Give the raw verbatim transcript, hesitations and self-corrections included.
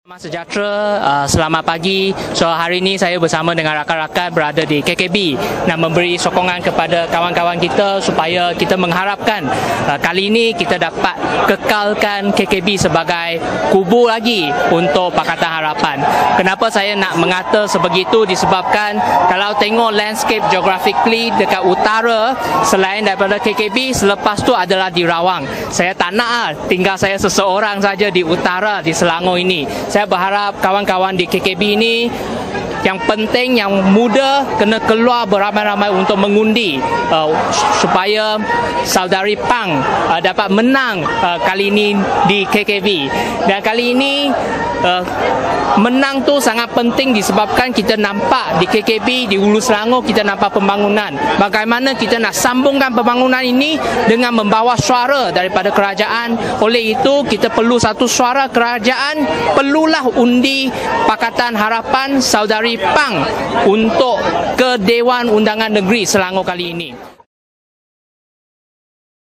Selamat sejahtera, uh, selamat pagi. So hari ini saya bersama dengan rakan-rakan berada di K K B nak memberi sokongan kepada kawan-kawan kita supaya kita mengharapkan uh, kali ini kita dapat kekalkan K K B sebagai kubu lagi untuk Pakatan Harapan. Kenapa saya nak mengata sebegitu disebabkan kalau tengok landscape geographically dekat utara selain daripada K K B, selepas tu adalah di Rawang. Saya tak nak lah, tinggal saya seseorang saja di utara di Selangor ini. Saya berharap kawan-kawan di K K B ini yang penting, yang muda kena keluar beramai-ramai untuk mengundi uh, supaya saudari Pang uh, dapat menang uh, kali ini di K K B. Dan kali ini uh, menang tu sangat penting disebabkan kita nampak di K K B, di Hulu Selangor kita nampak pembangunan. Bagaimana kita nak sambungkan pembangunan ini dengan membawa suara daripada kerajaan. Oleh itu kita perlu satu suara kerajaan, perlulah undi Pakatan Harapan saudari Pang untuk ke Dewan Undangan Negeri Selangor kali ini.